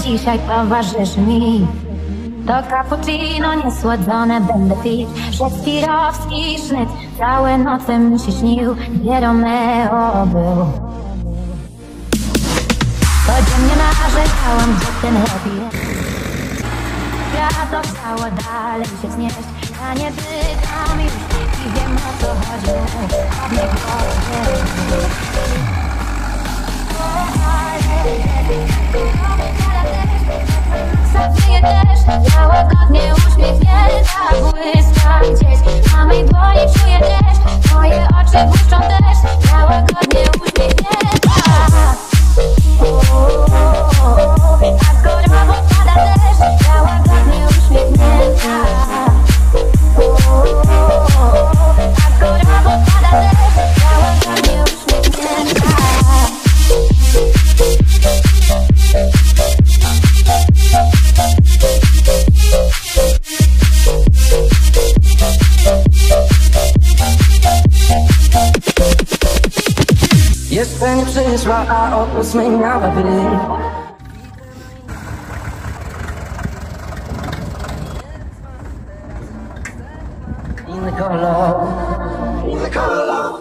dzisiaj towarzyszy mi. To cappuccino niesłodzone będę pić, szekspirowski sznyt, całe noce mi się śnił, gdzie Romeo był. Codziennie narzekałam, gdzie ten happy. Gwiazdo chciało dalej się znieść, ja nie pytam już i wiem, o co chodzi. Zawieje też, ja łagodnie uśmiechnięta, błyska gdzieś na mej dłoni czuję deszcz, moje oczy błyszczą też, ja łagodnie uśmiechnięta. Tak gorowo pada deszcz, ja łagodnie uśmiechnięta. Tak gorowo pada deszcz, ja łagodnie uśmiechnięta. Jeszcze nie przyszła, a o 8 miała być. Inny kolor, inny kolor.